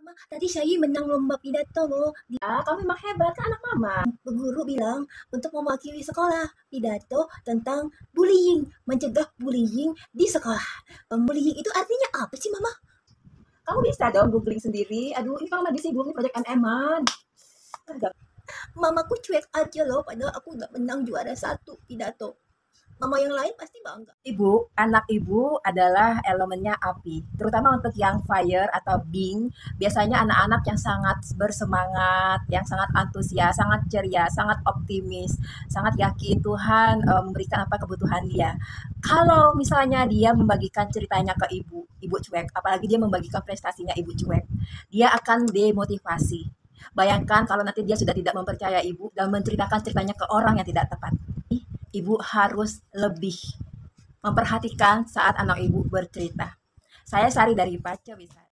Mama, tadi saya menang lomba pidato loh. Ah, kamu memang hebat kan anak mama. Guru bilang untuk mewakili sekolah pidato tentang bullying, mencegah bullying di sekolah. Bullying itu artinya apa sih, Mama? Kamu bisa dong googling sendiri. Aduh, ini kamu lagi sibuk nih proyek MM-an. Mamaku cuek aja loh, padahal aku udah menang juara 1 pidato. Mama yang lain pasti bangga. Ibu, anak ibu adalah elemennya api. Terutama untuk yang fire atau bing, biasanya anak-anak yang sangat bersemangat, yang sangat antusias, sangat ceria, sangat optimis, sangat yakin Tuhan memberikan apa kebutuhan dia. Kalau misalnya dia membagikan ceritanya ke ibu, ibu cuek, apalagi dia membagikan prestasinya ibu cuek, dia akan demotivasi. Bayangkan kalau nanti dia sudah tidak mempercaya ibu dan menceritakan ceritanya ke orang yang tidak tepat. Ibu harus lebih memperhatikan saat anak ibu bercerita. Saya Sari dari Pace Wisata.